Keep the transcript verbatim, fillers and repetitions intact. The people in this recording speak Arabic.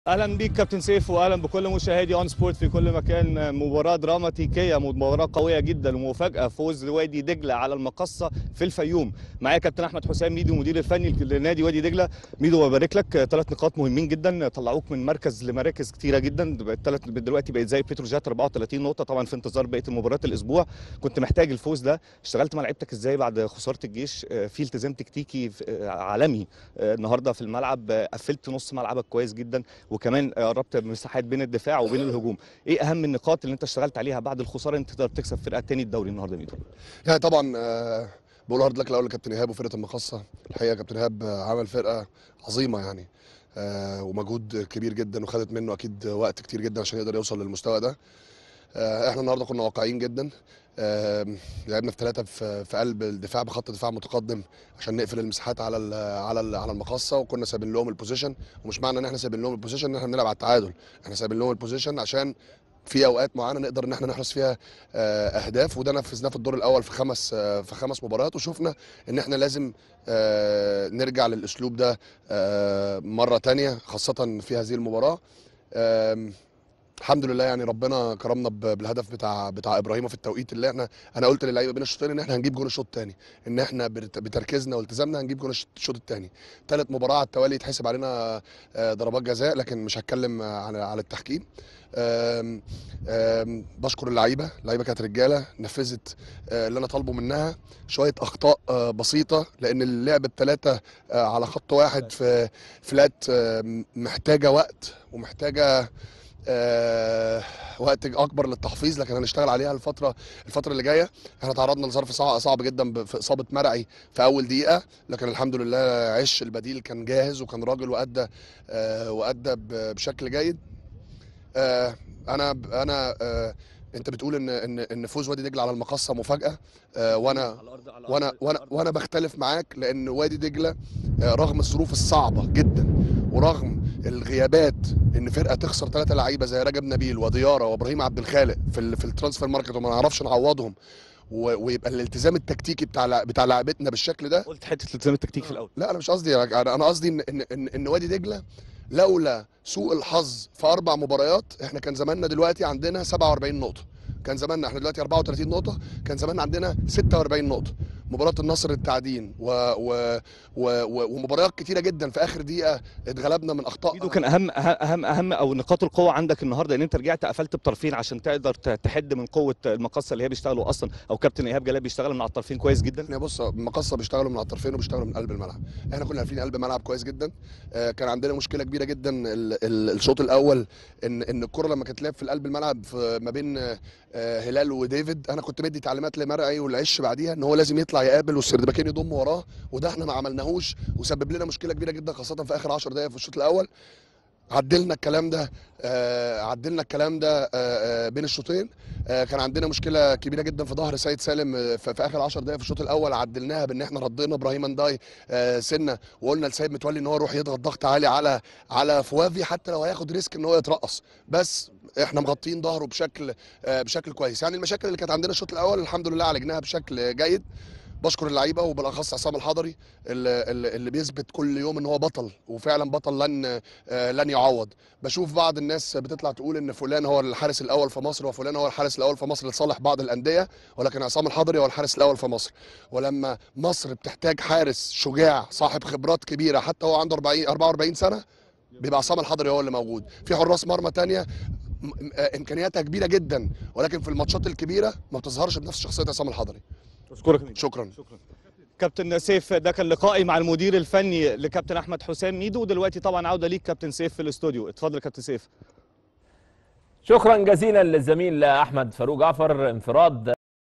اهلا بيك كابتن سيف، واهلا بكل مشاهدي اون سبورت في كل مكان. مباراه دراماتيكيه، مباراه قويه جدا ومفاجاه، فوز وادي دجله على المقصه في الفيوم. معايا كابتن احمد حسام ميدو، مدير الفني لنادي وادي دجله. ميدو ببارك لك، ثلاث نقاط مهمين جدا طلعوك من مركز لمراكز كتيره جدا. ثلاث دلوقتي بقيت زي بتروجيت أربعة وثلاثين نقطه، طبعا في انتظار بقيه المباريات الاسبوع. كنت محتاج الفوز ده. اشتغلت مع لعيبتك ازاي بعد خساره الجيش؟ في التزام تكتيكي عالمي النهارده في الملعب، قفلت نص ملعبك كويس جدا، وكمان قربت مساحات بين الدفاع وبين الهجوم. ايه اهم النقاط اللي انت اشتغلت عليها بعد الخساره انت تقدر تكسب فرقه تاني الدوري النهارده ميدو؟ يعني طبعا آه، بقول هارد لك الاول لكابتن ايهاب وفرقه المقصه. الحقيقه كابتن ايهاب آه، عمل فرقه عظيمه يعني، آه، ومجهود كبير جدا، وخدت منه اكيد وقت كتير جدا عشان يقدر يوصل للمستوى ده. آه، احنا النهارده كنا واقعيين جدا. آه، لعبنا في ثلاثه في في قلب الدفاع بخط دفاع متقدم عشان نقفل المساحات على ال على ال على المقصه، وكنا سايبين لهم البوزيشن. ومش معنى ان احنا سايبين لهم البوزيشن ان احنا بنلعب على التعادل، احنا سايبين لهم البوزيشن عشان في اوقات معينه نقدر ان احنا نحرز فيها آه، اهداف، وده نفذناه في الدور الاول في خمس آه، في خمس مباريات، وشفنا ان احنا لازم آه، نرجع للاسلوب ده آه، مره تانية خاصه في هذه المباراه. آم، الحمد لله يعني ربنا كرمنا ب- بالهدف بتاع بتاع ابراهيم في التوقيت اللي احنا، انا قلت للعيبه بين الشوطين ان احنا هنجيب جول الشوط الثاني، ان احنا بت- بتركيزنا والتزامنا هنجيب جول الش- الشوط الثاني. ثالث مباراه على التوالي يتحسب علينا آه، ضربات جزاء، لكن مش هتكلم آه، على على التحكيم. آم، آم، بشكر اللعيبه، اللعيبه كانت رجاله نفذت آه، اللي انا طالبه منها. شويه اخطاء آه، بسيطه، لان اللعب بثلاثه على خط واحد في فلات آه، محتاجه وقت ومحتاجه آه وقت اكبر للتحفيظ، لكن هنشتغل عليها الفتره الفتره اللي جايه. احنا تعرضنا لظرف صعب, صعب جدا ب- في اصابه مرعي في اول دقيقه، لكن الحمد لله عش البديل كان جاهز وكان راجل وادى آه وادى ب- بشكل جيد. آه انا انا آه انت بتقول ان ان ان فوز وادي دجله على المقصه مفاجاه. آه وانا على الارض على الارض وانا على وانا الارض وانا بختلف معاك، لان وادي دجله آه، رغم الظروف الصعبه جدا، ورغم الغيابات، ان فرقه تخسر ثلاثه لعيبه زي رجب نبيل ودياره وابراهيم عبد الخالق في ال- في الترانسفير ماركت وما نعرفش نعوضهم، و- ويبقى الالتزام التكتيكي بتاع لع- بتاع لعيبتنا بالشكل ده. قلت حته الالتزام التكتيك في الاول. لا انا مش قصدي، انا أنا قصدي ان ان ان إن وادي دجله لولا سوء الحظ في اربع مباريات احنا كان زماننا دلوقتي عندنا سبعة وأربعين نقطه. كان زماننا احنا دلوقتي أربعة وثلاثين نقطه، كان زماننا عندنا ستة وأربعين نقطه. مباراه النصر التعدين و... و... و... و... ومباريات كتيره جدا في اخر دقيقه اتغلبنا من ميدو، اخطاء. كان اهم اهم اهم او نقاط القوه عندك النهارده ان انت رجعت قفلت بطرفين عشان تقدر ت- تحد من قوه المقصه اللي هي بيشتغلوا اصلا، او كابتن ايهاب جلال بيشتغل من على الطرفين كويس جدا. احنا بص، مقصه بيشتغلوا من على الطرفين وبيشتغلوا من قلب الملعب. احنا كنا قافلين قلب الملعب كويس جدا. آه، كان عندنا مشكله كبيره جدا ال- ال- الشوط الاول، ان ان الكره لما كانت لعب في قلب الملعب في ما بين آه، آه، هلال وديفيد، انا كنت مدي تعليمات لمرعي والعش بعديها ان هو لازم يطلع يقابل والسردباكين يضموا وراه، وده احنا ما عملناهوش، وسبب لنا مشكله كبيره جدا خاصه في اخر عشر دقائق في الشوط الاول. عدلنا الكلام ده آه، عدلنا الكلام ده آه، آه، بين الشوطين. آه، كان عندنا مشكله كبيره جدا في ظهر سيد سالم آه، في في اخر عشر دقائق في الشوط الاول، عدلناها بان احنا ردينا ابراهيم انداي آه، سنه، وقلنا لسيد متولي ان هو يروح يضغط ضغط عالي على على فوافي حتى لو هياخد ريسك ان هو يترقص، بس احنا مغطين ظهره بشكل آه، بشكل كويس. يعني المشاكل اللي كانت عندنا الشوط الاول الحمد لله عالجناها بشكل جيد. بشكر اللعيبه وبالاخص عصام الحضري اللي, اللي اللي بيثبت كل يوم ان هو بطل، وفعلا بطل لن آه، لن يعوض. بشوف بعض الناس بتطلع تقول ان فلان هو الحارس الاول في مصر وفلان هو الحارس الاول في مصر لصالح بعض الانديه، ولكن عصام الحضري هو الحارس الاول في مصر. ولما مصر بتحتاج حارس شجاع صاحب خبرات كبيره حتى هو عنده أربعين أربعة وأربعين سنه، بيبقى عصام الحضري هو اللي موجود. في حراس مرمى تانية م- آه، امكانياتها كبيره جدا، ولكن في الماتشات الكبيره ما بتظهرش بنفس شخصيه عصام الحضري. اشكرك يا ميدو. شكرا. شكرا كابتن سيف. ده كان لقائي مع المدير الفني لكابتن احمد حسام ميدو، ودلوقتي طبعا عوده ليك كابتن سيف في الاستوديو. اتفضل يا كابتن سيف. شكرا جزيلا للزميل احمد فاروق جعفر. انفراد